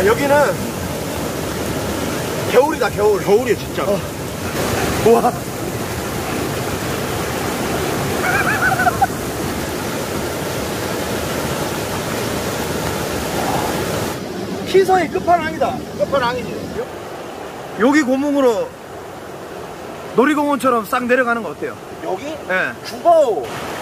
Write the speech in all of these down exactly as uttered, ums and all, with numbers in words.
와, 여기는 겨울이다, 겨울. 겨울이야, 진짜. 어. 우와. 시선이 끝판왕이다. 끝판왕이지. 여기 고목으로 놀이공원처럼 싹 내려가는 거 어때요? 여기? 네. 죽어.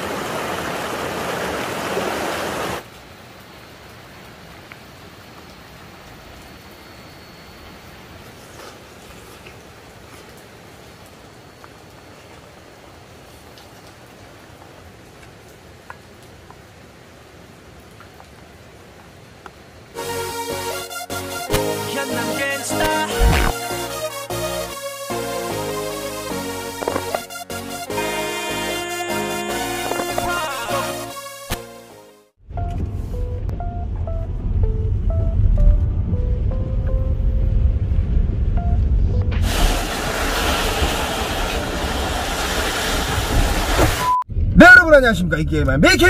네, 여러분 안녕하십니까. 이 게임은 미키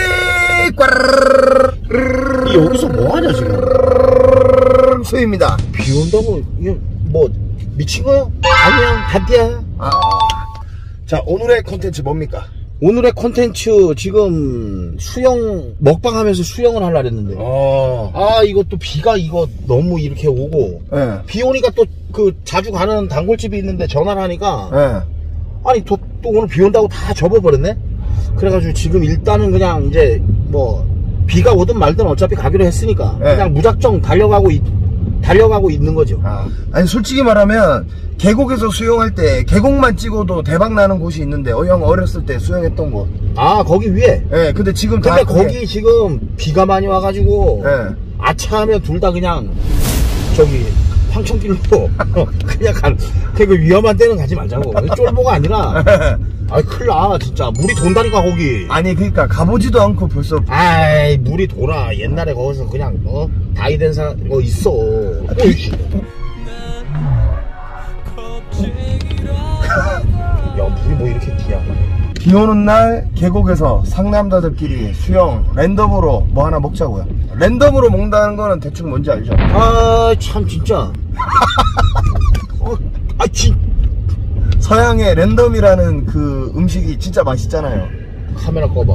이 여기서 뭐하냐 지금? 수입니다. 비 온다고 이게 뭐 미친 거야? 아니야, 다띠야. 아, 자, 오늘의 컨텐츠 뭡니까? 오늘의 콘텐츠 지금 수영 먹방 하면서 수영을 하려고 했는데 어. 아 이것도 비가 이거 너무 이렇게 오고 네. 비 오니까 또 그 자주 가는 단골집이 있는데 전화를 하니까 네. 아니 또, 또 오늘 비 온다고 다 접어버렸네. 그래가지고 지금 일단은 그냥 이제 뭐 비가 오든 말든 어차피 가기로 했으니까 네. 그냥 무작정 달려가고 있, 달려가고 있는 거죠. 아, 아니 솔직히 말하면 계곡에서 수영할 때 계곡만 찍어도 대박 나는 곳이 있는데 어, 형 어렸을 때 수영했던 곳. 아 거기 위에. 예, 네, 근데 지금 근데 다 거기 그게... 지금 비가 많이 와가지고 네. 아차하면 둘 다 그냥 저기 황천길로 그냥 간. 그 위험한 데는 가지 말자고. 쫄보가 아니라. 아이 큰일 나 진짜. 물이 돈다니까 거기. 아니 그러니까 가보지도 않고 벌써. 아이 물이 돌아. 옛날에 거기서 그냥 어 다이 된 사람 뭐 있어. 아, 야 물이 뭐 이렇게 튀야. 비 오는 날 계곡에서 상남자들끼리 수영 랜덤으로 뭐 하나 먹자고요. 랜덤으로 먹는다는 거는 대충 뭔지 알죠? 아 참 진짜. 어, 아 진. 서양의 랜덤이라는 그 음식이 진짜 맛있잖아요. 카메라 꺼봐.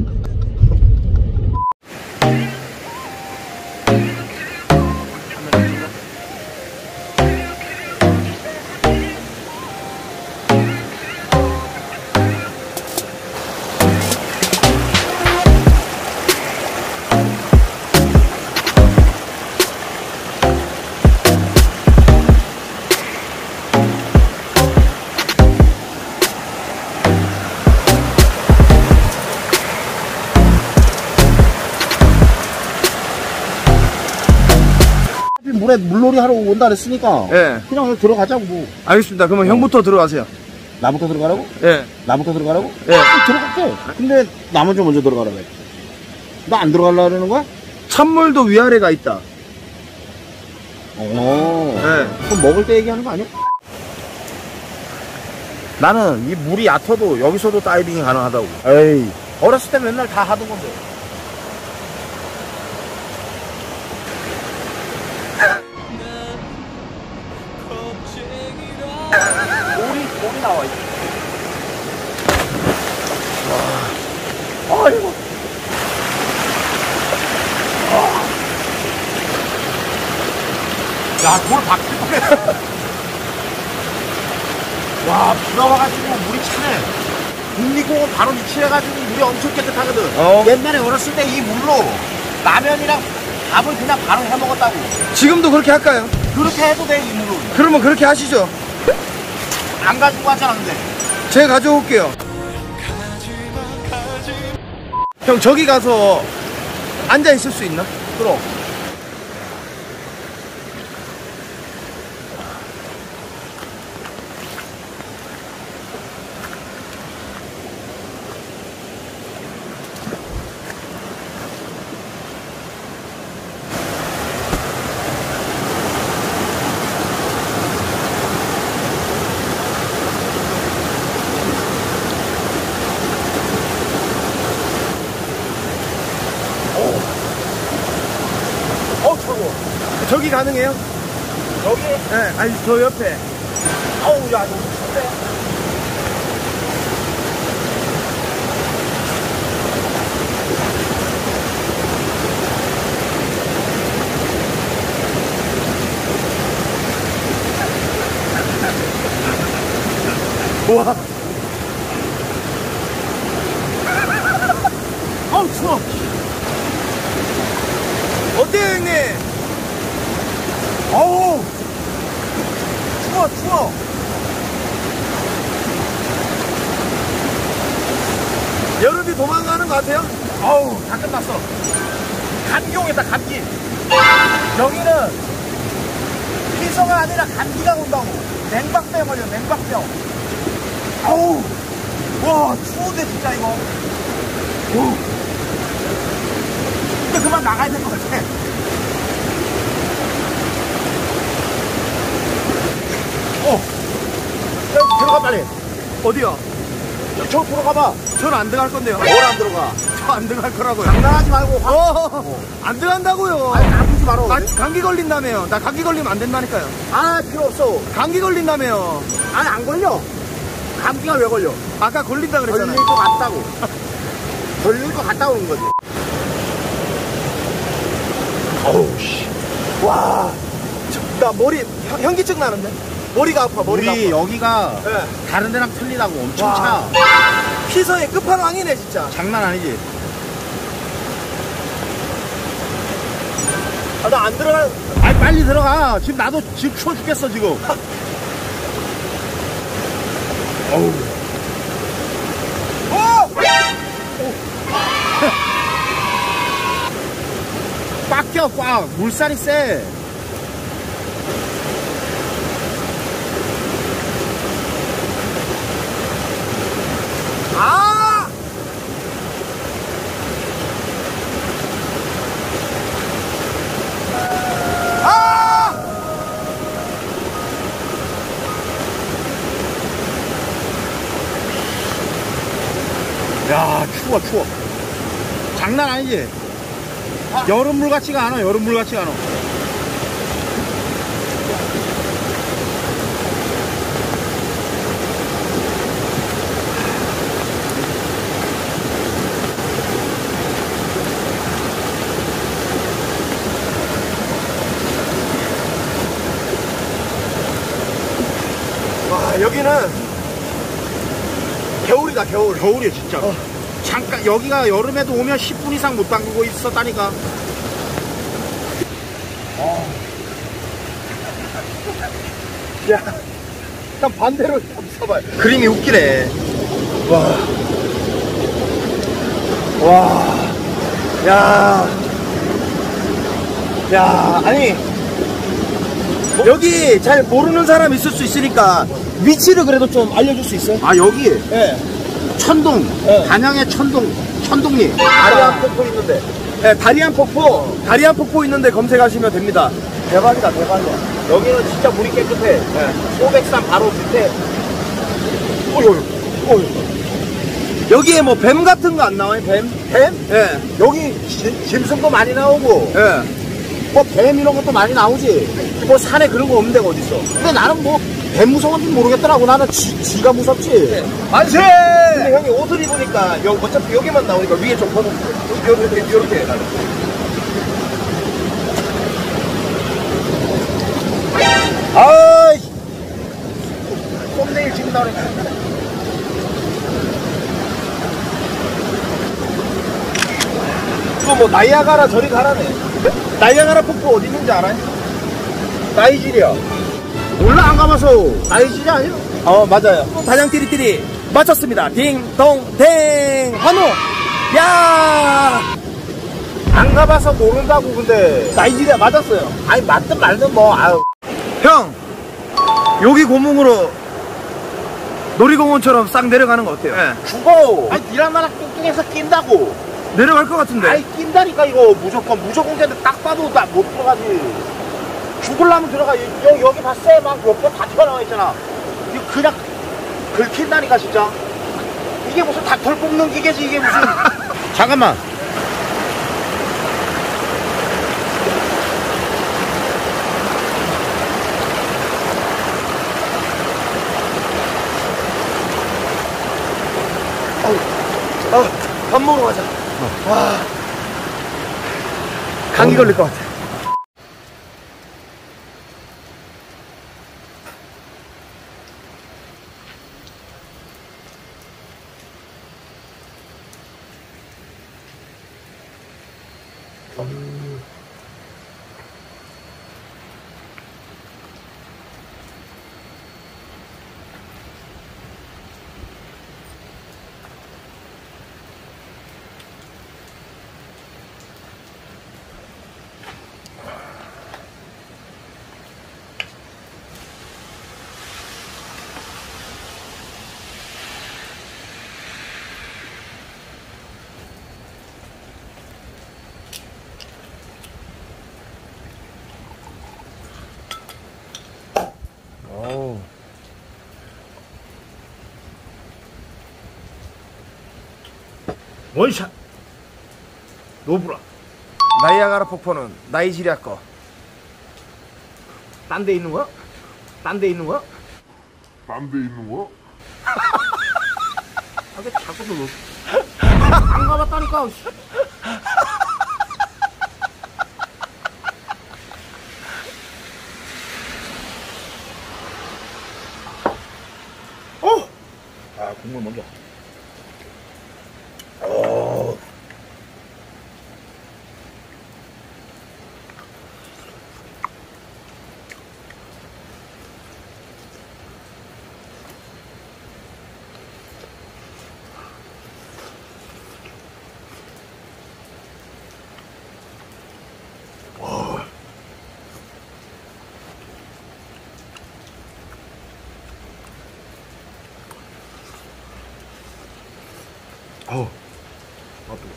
물에 물놀이 하러 온다 그랬으니까 예. 그냥 들어가자고 뭐. 알겠습니다. 그러면 어. 형부터 들어가세요. 나부터 들어가라고? 예. 나부터 들어가라고? 예. 아, 들어갈게. 근데 나 먼저 먼저 들어가라고 했지. 나 안 들어가려고 그러는 거야? 찬물도 위아래가 있다. 어. 예. 그럼 먹을 때 얘기하는 거 아니야? 나는 이 물이 얕아도 여기서도 다이빙이 가능하다고. 에이. 어렸을 때 맨날 다 하던 건데. 돌이, 돌이 나와 있어. 와. 아이고. 야, 돌 바뀔 뻔했어. 와, 비가 와가지고 물이 차네. 국립공원 바로 위치해가지고 물이 엄청 깨끗하거든. 어. 옛날에 어렸을 때 이 물로 라면이랑 밥을 그냥 바로 해 먹었다고. 지금도 그렇게 할까요? 그렇게 해도 돼, 이 물은. 그러면 그렇게 하시죠. 안 가지고 왔잖아, 근데. 제가 가져올게요. 형, 저기 가서 앉아 있을 수 있나? 그럼. 여기 가능해요? 여기? 네, 아니 저 옆에. 아우, 야, 너무 좋대. 우와. 아우 추워. 어때요 형님? 어우 추워 추워. 여름이 도망가는 것 같아요? 아우, 다 끝났어. 감기 오겠다, 감기. 여기는 피서가 아니라 감기가 온다고. 냉박병 걸려, 냉박병. 아우, 와, 추운데, 진짜, 이거. 오. 근데 그만 나가야 될 것 같아. 어. 야, 들어가, 빨리. 어디요? 저, 저 들어가봐. 전 안 들어갈 건데요. 뭘 안 들어가? 저 안 들어갈 거라고요. 장난하지 말고. 확. 어, 안 들어간다고요. 아니, 아프지 말어. 아, 감기 걸린다며요. 나 감기 걸리면 안 된다니까요. 아, 필요 없어. 감기 걸린다며요. 아니, 안 걸려. 감기가 왜 걸려? 아까 걸린다 걸릴 그랬잖아요. 것 같다고. 걸릴 것 같다고 그런 거지. 어우, 씨. 와, 저, 나 머리 현- 현기증 나는데? 머리가 아파, 머리가 우리 아파. 여기가 네. 다른 데랑 틀리다고 엄청 와. 차. 피서의 끝판왕이네 진짜. 장난 아니지? 아, 나 안 들어가. 아니, 빨리 들어가. 지금 나도 지금 추워 죽겠어, 지금. 어우. 어! 꽉 껴, 꽉. 물살이 세. 아! 아! 야, 추워, 추워. 장난 아니지? 여름물 같지가 않아, 여름물 같지가 않아. 와, 여기는 겨울이다, 겨울. 겨울이야, 진짜. 잠깐, 여기가 여름에도 오면 십 분 이상 못 담그고 있었다니까. 야, 일단 반대로 한번 써봐요. 그림이 웃기네. 와. 와. 야. 야, 아니. 여기 잘 모르는 사람 있을 수 있으니까 위치를 그래도 좀 알려줄 수 있어요? 아, 여기 예. 천동, 네. 단양의 천동, 천동리. 다리안 폭포 있는데. 네, 다리안 폭포, 다리안 폭포 있는데 검색하시면 됩니다. 대박이다, 대박이야. 여기는 진짜 물이 깨끗해. 네. 소백산 바로 밑에. 어휴, 어휴. 여기에 뭐 뱀 같은 거 안 나와요, 뱀? 뱀? 예. 여기 지- 짐승도 많이 나오고, 예. 뭐 뱀 이런 것도 많이 나오지. 뭐 산에 그런 거 없는 데가 어딨어. 근데 나는 뭐 뱀 무서운지 모르겠더라고. 나는 지, 지가 무섭지. 만세! 근데 형이 옷을 입으니까 여, 어차피 여기만 나오니까 위에 좀 벗어. 이렇게, 이렇게 해, 나는. 아이, 썸네일 찍는다 그래. 또 뭐 나이아가라 저리 가라네. 나이아가라 폭포 어디 있는지 알아요? 나이지리아. 몰라, 안 가봐서. 나이지리 아니야? 어, 맞아요. 단양 띠리띠리 맞췄습니다. 딩동댕 환호. 야, 안 가봐서 모른다고, 근데. 나이지리아 맞았어요. 아니, 맞든 말든 뭐, 아유. 형, 여기 고문으로 놀이공원처럼 싹 내려가는 거 어때요? 네. 죽어. 아니, 니란 나라 뚱뚱해서 낀다고. 내려갈 것 같은데. 아니, 낀다니까, 이거. 무조건. 무조건 깼는데 딱 봐도 나 못 들어가지. 죽을라면 들어가. 여기, 여기 봤어? 막 몇 번 다 튀어나와 있잖아. 이거 그냥 긁힌다니까, 진짜. 이게 무슨 닭털 뽑는 기계지, 이게 무슨. 잠깐만. 밥 먹으러 가자. 와. 감기 걸릴 것 같아. 어우. 원샷 노브라. 나이아가라 폭포는 나이지리아 거. 딴 데 있는 거야? 딴 데 있는 거야? 딴 데 있는 거야? 아, 왜 자꾸 너. 안 가봤다니까. 어! 아, 국물 먼저. 어. 어우, 아, 뜨거.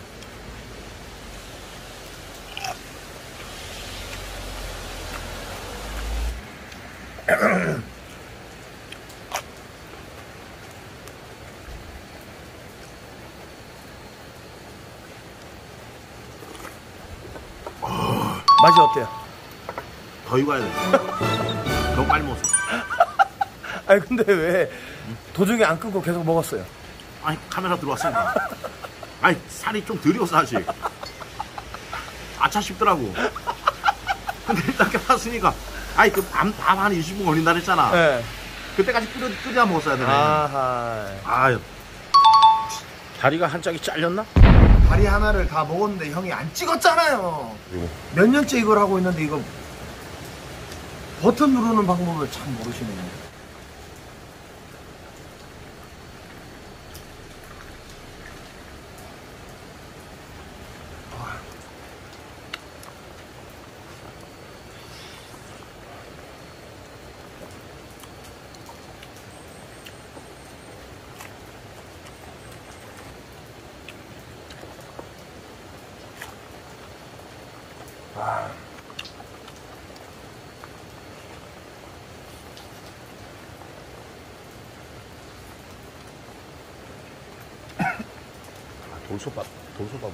맛이 어때요? 더 익어야 돼. 너무 빨리 먹었어. 아니 근데 왜 도중에 안 끊고 계속 먹었어요? 아니, 카메라 들어왔으니까. 아니, 살이 좀 덜 익었어, 아직. 아차 싶더라고. 근데 일단 껴봤으니까. 아니, 그 밤, 밤 한 이십 분 걸린다 그랬잖아. 네. 그때까지 끓여, 끓여 먹었어야 되네. 아하. 아유. 다리가 한 짝이 잘렸나? 다리 하나를 다 먹었는데 형이 안 찍었잖아요. 이거. 몇 년째 이걸 하고 있는데 이거 버튼 누르는 방법을 참 모르시네요. 아. 돌솥밥, 돌솥밥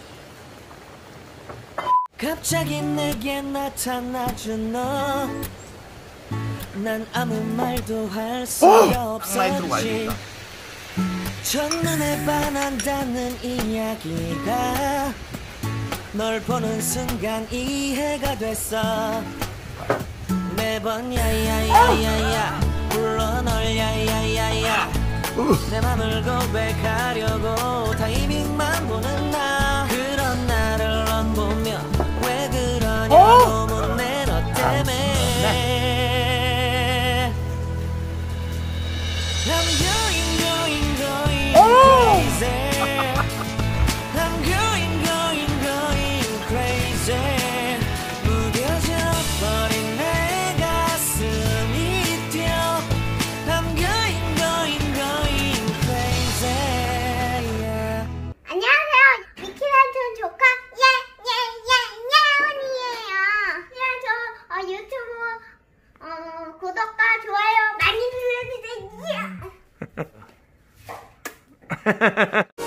먹어. 갑자기 내게 나타나준 너, 난 아무 말도 할 수가 항라인 들어가야 없었지. 되겠다. 첫눈에 반한다는 이야기가 널 보는 순간 이해가 됐어. 매번 야야야야야 불러 널 야야야야 내 맘을 고백하려고 타이밍만 보는 나. 그런 나를 넌 보며 왜 그러냐고 묻네. 너 때문에 I'm going going going crazy. I'm going going going crazy. 무뎌져 버린 내 가슴이 뛰어. I'm going going going crazy. Yeah. 안녕하세요. 미키란촌 조카 예예예예예언이에요. 그냥 저 어, 유튜브 어, 구독과 좋아요 많이 눌러주세요.